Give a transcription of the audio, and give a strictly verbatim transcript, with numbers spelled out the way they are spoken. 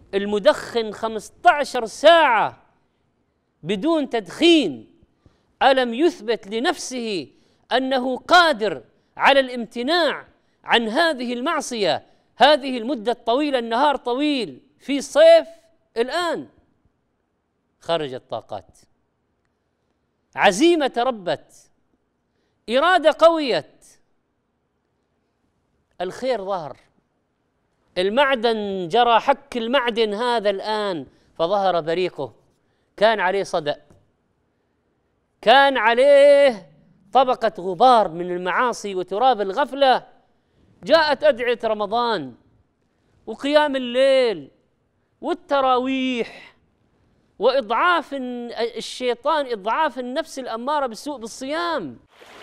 المدخن خمسة عشر ساعة بدون تدخين، ألم يثبت لنفسه أنه قادر على الامتناع عن هذه المعصية هذه المدة الطويلة؟ النهار طويل في الصيف، الآن خرجت طاقات، عزيمة تربت، إرادة قويت، الخير ظهر، المعدن جرى حك المعدن هذا الآن فظهر بريقه. كان عليه صدأ، كان عليه طبقة غبار من المعاصي وتراب الغفلة. جاءت أدعية رمضان وقيام الليل والتراويح وإضعاف الشيطان، إضعاف النفس الأمارة بالسوء بالصيام.